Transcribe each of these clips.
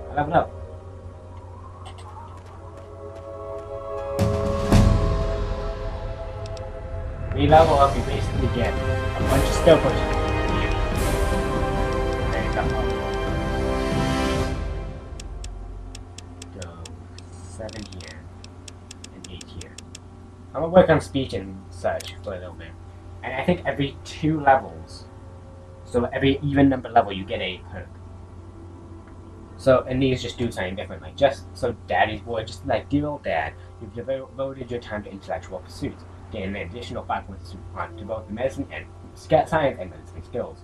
I leveled up. When you level up, you basically get a bunch of skill potions. There you go. Go 7 here and 8 here. I'm gonna work on speech and such for a little bit. And I think every 2 levels, so every even number level, you get a perk. So, and these just do something different. Like, just so Daddy's Boy, just like dear old Dad, you've devoted your time to intellectual pursuits, gaining an additional 5 points to both the medicine and science and medicine skills.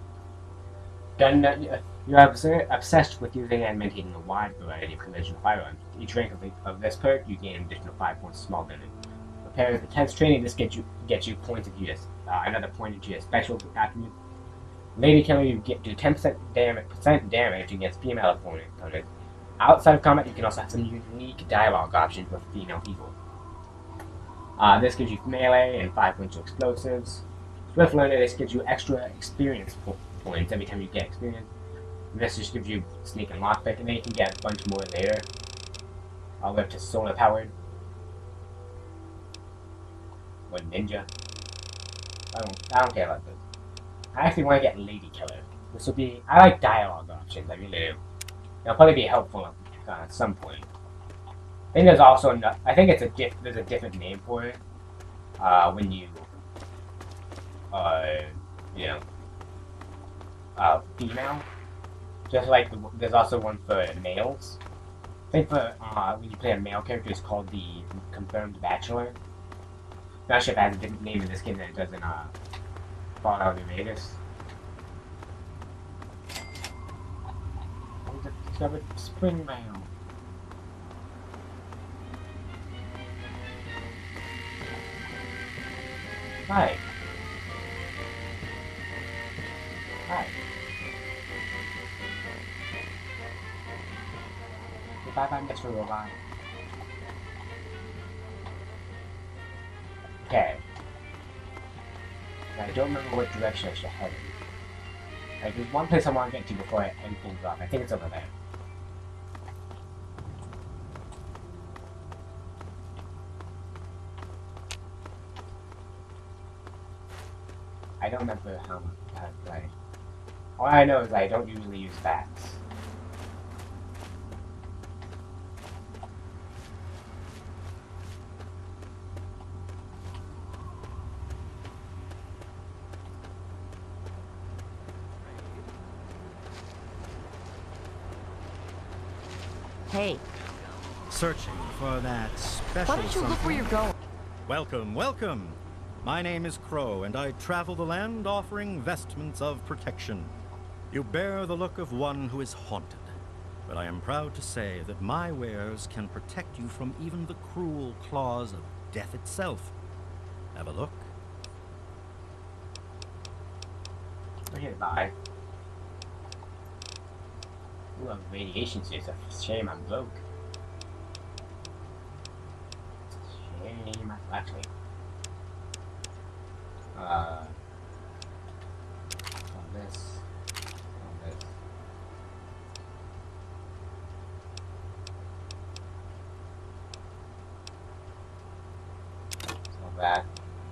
You're obsessed with using and maintaining a wide variety of conventional firearms. Each rank of this perk, you gain an additional 5 points of small damage. Prepare with intense training, this gets you points of use. Another point into your special attribute. Lady Killer, you get do 10% damage against female opponents. Outside of combat, you can also have some unique dialogue options with female people. This gives you melee and 5 points to explosives. Swift Learner, this gives you extra experience points every time you get experience. This just gives you sneak and lockpick, and then you can get a bunch more later. I'll go to solar powered. Or ninja. I don't care about this. I actually want to get Lady Killer. This will be. I like dialogue options. I really do. It'll probably be helpful at some point. I think there's also I think it's there's a different name for it. When you you know female. Just like there's also one for males. I think for when you play a male character, it's called the Confirmed Bachelor. Not sure if it has a different name in this game than it does in Fallout New Vegas. We discovered spring mail. Hi. Hi. Bye-bye, Mr. Robot. Okay. I don't remember what direction I should head in. Like, there's one place I want to get to before I end things off. I think it's over there. I don't remember how to play. All I know is I don't usually use bats. Hey, Searching for that special why don't you look where something? you're going? Welcome, welcome. My name is Crow, and I travel the land offering vestments of protection. You bear the look of one who is haunted, but I am proud to say that my wares can protect you from even the cruel claws of death itself. Have a look. Okay, bye. Ooh, a radiation suit. It's a shame I'm broke. Shame. Actually. All this. All this. All that.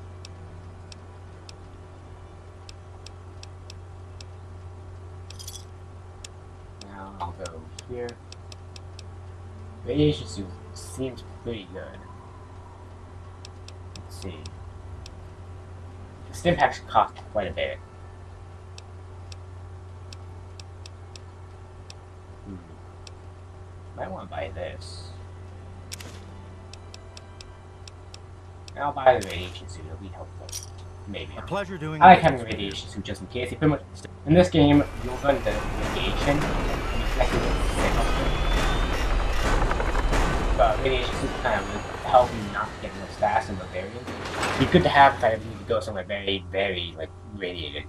Now I'll go here. Radiation suit seems pretty good. Let's see. The stim packs cost quite a bit. Might want to buy this. I'll buy the radiation suit, it'll be helpful. Maybe. A pleasure doing I like having a business with you. radiation suit just in case. Pretty much, in this game, you'll run the radiation, and you connect it with the signal. But radiation suit kind of will help you not get real fast in those areas. It'd be good to have if I ever need to go somewhere very, very, like, radiated.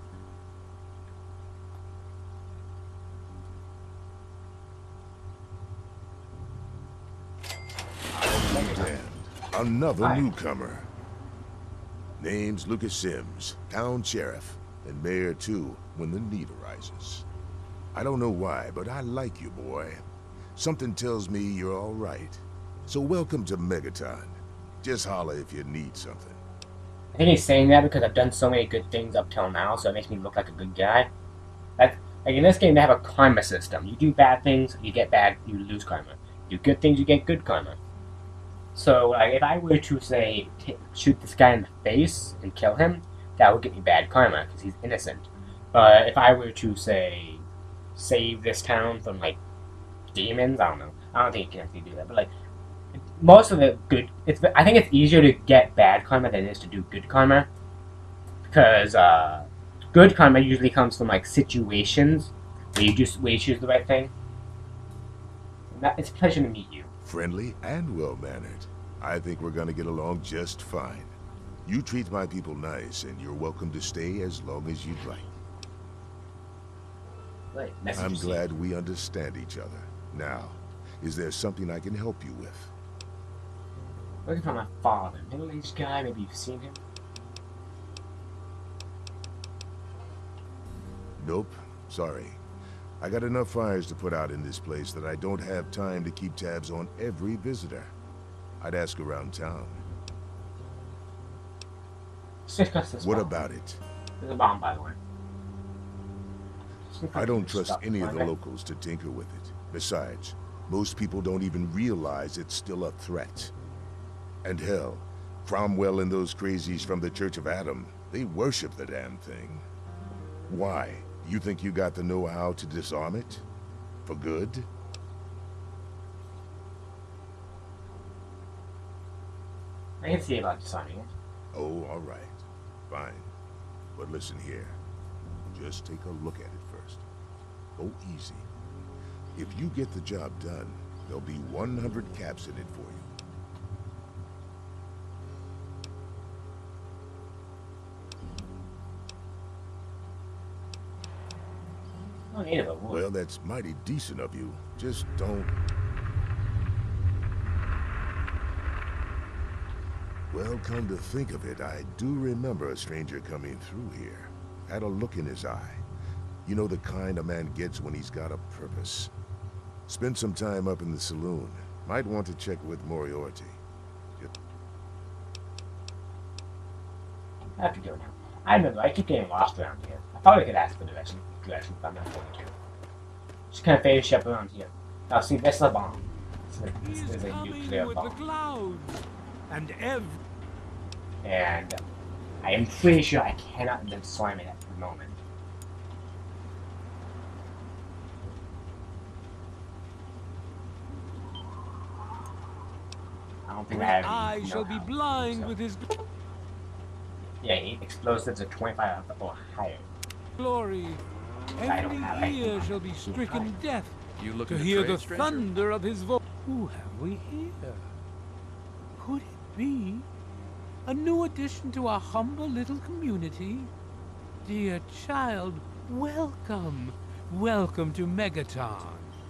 Another Hi. newcomer. Name's Lucas Sims, town sheriff, and mayor too when the need arises. I don't know why, but I like you, boy. Something tells me you're all right. So welcome to Megaton. Just holler if you need something. I think he's saying that because I've done so many good things up till now, so it makes me look like a good guy. Like in this game, they have a karma system. You do bad things, you get bad, you lose karma. You do good things, you get good karma. So, like, if I were to, say, shoot this guy in the face and kill him, that would get me bad karma, because he's innocent. But if I were to, say, save this town from, like, demons, I don't know. I don't think you can actually do that, but, like, most of the good... I think it's easier to get bad karma than it is to do good karma. Because, good karma usually comes from, like, situations where you choose the right thing. It's a pleasure to meet you. Friendly and well-mannered. I think we're gonna get along just fine. You treat my people nice, and you're welcome to stay as long as you'd like. Right. I'm glad we understand each other. Now, is there something I can help you with? Looking for my father. Middle-aged guy, maybe you've seen him? Nope. Sorry. I got enough fires to put out in this place that I don't have time to keep tabs on every visitor. I'd ask around town. What about it? There's a bomb, by the way. I don't trust any of the locals to tinker with it. Besides, most people don't even realize it's still a threat. And hell, Cromwell and those crazies from the Church of Adam, they worship the damn thing. Why? You think you got the know-how to disarm it? For good? I can see about disarming it. Oh, all right. Fine. But listen here. Just take a look at it first. Go easy. If you get the job done, there'll be 100 caps in it for you. Well, that's mighty decent of you. Just don't... Well, come to think of it, I do remember a stranger coming through here. Had a look in his eye. You know the kind a man gets when he's got a purpose. Spent some time up in the saloon. Might want to check with Moriarty. I have to go now. I remember, I keep getting lost around here. I thought I could ask for direction if I'm not going to. Just kind of finish up around here. Now see, this is a bomb. This is a nuclear bomb. And I am pretty sure I cannot disarm it at the moment. I don't think I have. I shall be blind with his yeah, explosives are 25 or higher. glory. Every ear shall be stricken deaf to hear the thunder of his voice. Who have we here? Could it be a new addition to our humble little community? Dear child, welcome. Welcome to Megaton.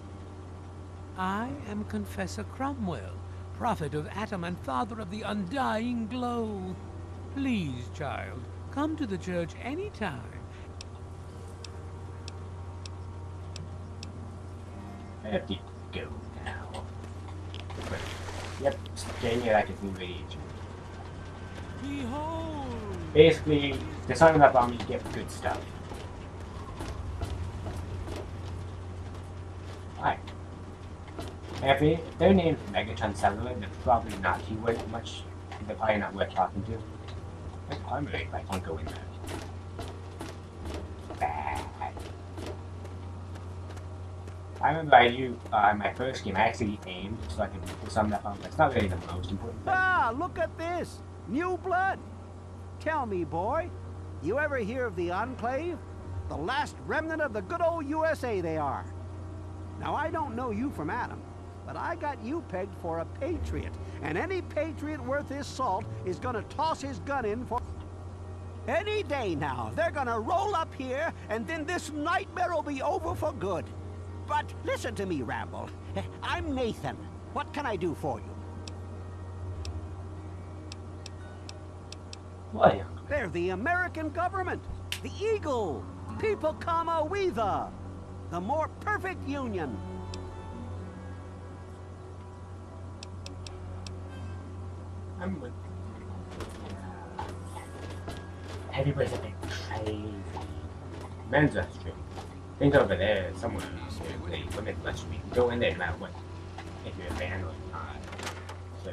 I am Confessor Cromwell, prophet of Atom and father of the undying glow. Please, child, come to the church anytime. I have to go now. Yep, getting it, I can see radiation. Behold! Basically, disarming that bomb, you get good stuff. Alright. If their name's Megaton Cellular, they're probably not too worth much. They're probably not worth talking to. Like armor rate, I can't go in there. Bad. I remember I do, my first game, I actually aimed so I could disarm that bomb. That's not really the most important thing. Ah, look at this! New blood! Tell me, boy, you ever hear of the Enclave? The last remnant of the good old USA they are. Now, I don't know you from Adam, but I got you pegged for a patriot, and any patriot worth his salt is gonna toss his gun in for... Any day now, they're gonna roll up here, and then this nightmare will be over for good. But listen to me, Ramble. I'm Nathan. What can I do for you? What? They're the American government, the Eagle, People Comma We the more perfect union. I'm with everybody's a bit crazy. Men's restroom. Think over there somewhere. They women's restroom. You can go in there no matter what. If you're a man or not. So.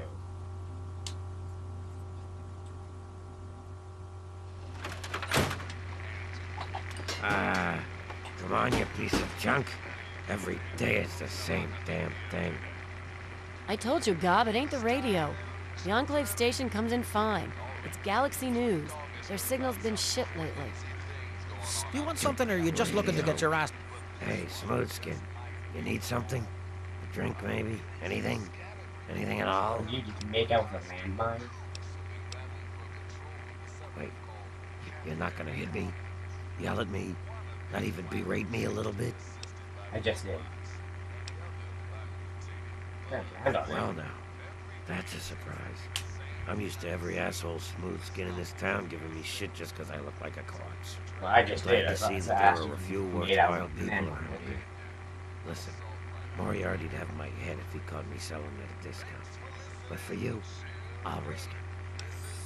Come on, you piece of junk. Every day it's the same damn thing. I told you, Gob, it ain't the radio. The Enclave station comes in fine. It's Galaxy News. Their signal's been shit lately. You want something, or are you just looking to get your ass... Hey, Smoothskin. You need something? A drink, maybe? Anything? Anything at all? You can make out with a landmine. Wait. You're not gonna hit me? Yell at me? Not even berate me a little bit? I just did. Well now, that's a surprise. I'm used to every asshole Smoothskin in this town giving me shit just because I look like a corpse. Well, I just did. Glad to see that there were a few worthwhile people around here. Listen, Moriarty'd have my head if he caught me selling at a discount. But for you, I'll risk it.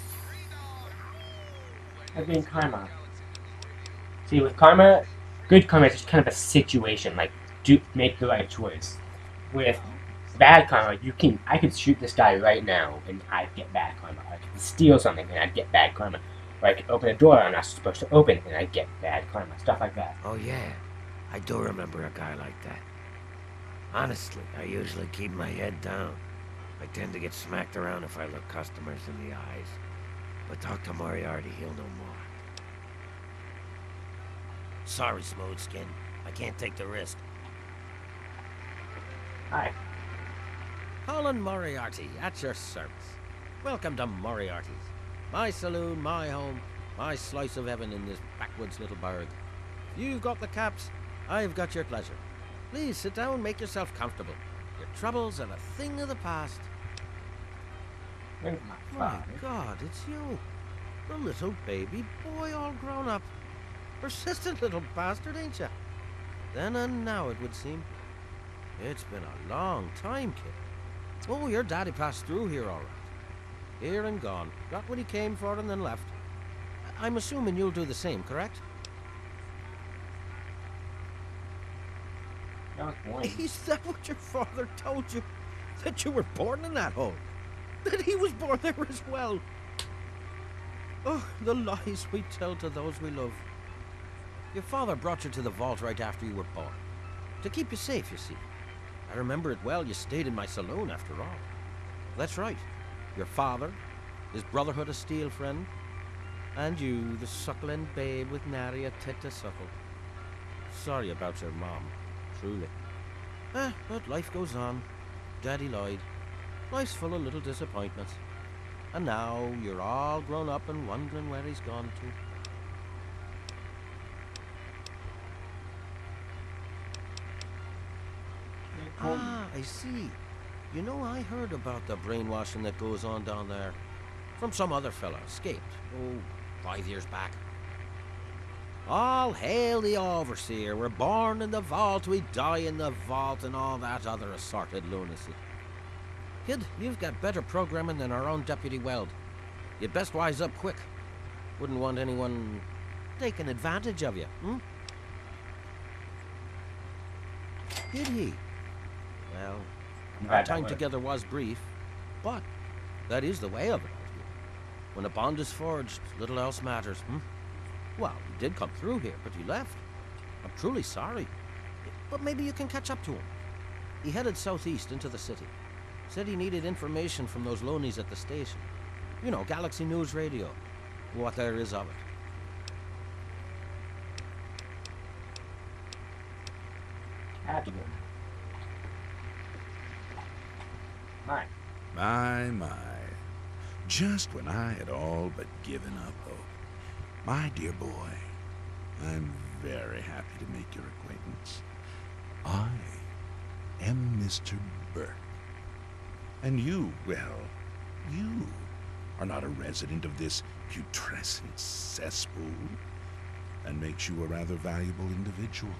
I've been karma. See, with karma, good karma is just kind of a situation. Like, do make the right choice. With bad karma, I could shoot this guy right now and I'd get bad karma. I could steal something and I'd get bad karma. Or I could open a door I'm not supposed to open and I'd get bad karma. Stuff like that. Oh yeah, I do remember a guy like that. Honestly, I usually keep my head down. I tend to get smacked around if I look customers in the eyes. But talk to Moriarty, he'll know more. Sorry, Smoothskin. I can't take the risk. Hi. Colin Moriarty, at your service. Welcome to Moriarty's. My saloon, my home, my slice of heaven in this backwoods little burg. If you've got the caps, I've got your pleasure. Please sit down, make yourself comfortable. Your troubles are a thing of the past. My God, it's you. The little baby boy all grown up. Persistent little bastard, ain't ya? Then and now, it would seem. It's been a long time, kid. Oh, your daddy passed through here all right. Here and gone. Got what he came for and then left. I'm assuming you'll do the same, correct? Is that what your father told you? That you were born in that hole? That he was born there as well? Oh, the lies we tell to those we love. Your father brought you to the vault right after you were born. To keep you safe, you see. I remember it well, you stayed in my saloon after all. That's right. Your father, his Brotherhood of Steel friend, and you, the suckling babe with nary a tit to suckle. Sorry about your mom, truly. But life goes on. Daddy lied. Life's full of little disappointments. And now you're all grown up and wondering where he's gone to. Ah, I see. You know, I heard about the brainwashing that goes on down there. From some other fella, escaped. Oh, 5 years back. All hail the Overseer. We're born in the vault, we die in the vault, and all that other assorted lunacy. Kid, you've got better programming than our own Deputy Weld. You'd best wise up quick. Wouldn't want anyone taking advantage of you, hmm? Did he? Well, our time together was brief, but that is the way of it. When a bond is forged, little else matters, hmm? Well, he did come through here, but he left. I'm truly sorry. But maybe you can catch up to him. He headed southeast into the city. Said he needed information from those loanies at the station. You know, Galaxy News Radio. What there is of it. My. Just when I had all but given up hope. My dear boy, I'm very happy to make your acquaintance. I am Mr. Burke. And you, well, you are not a resident of this putrescent cesspool. And makes you a rather valuable individual.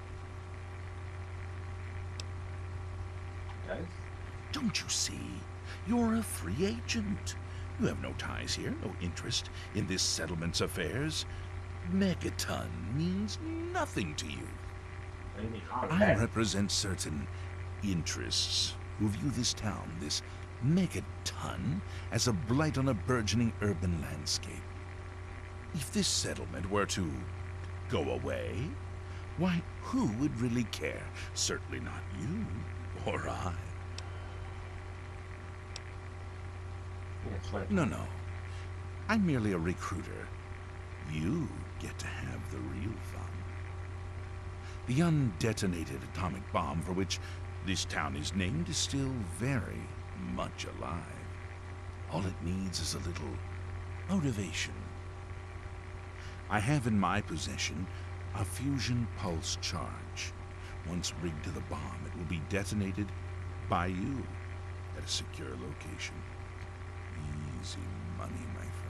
Does? Don't you see? You're a free agent. You have no ties here, no interest in this settlement's affairs. Megaton means nothing to you. I represent certain interests who view this town, this Megaton, as a blight on a burgeoning urban landscape. If this settlement were to go away, why, who would really care? Certainly not you or I. No. I'm merely a recruiter. You get to have the real fun. The undetonated atomic bomb for which this town is named is still very much alive. All it needs is a little motivation. I have in my possession a fusion pulse charge. Once rigged to the bomb, it will be detonated by you at a secure location. Easy money, my friend.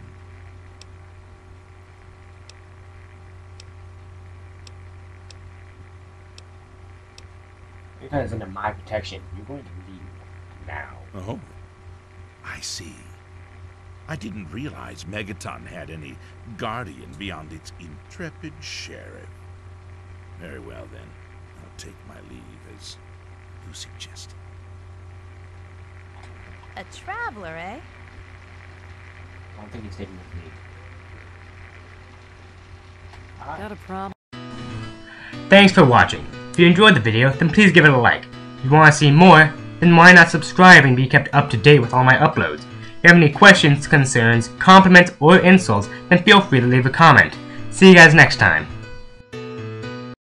Because under my protection, you're going to leave now. Oh, I see. I didn't realize Megaton had any guardian beyond its intrepid sheriff. Very well, then. I'll take my leave, as you suggested. A traveler, eh? I don't think he's taking his leave. Got a problem? Thanks for watching. If you enjoyed the video, then please give it a like. If you want to see more, then why not subscribe and be kept up to date with all my uploads? If you have any questions, concerns, compliments, or insults, then feel free to leave a comment. See you guys next time.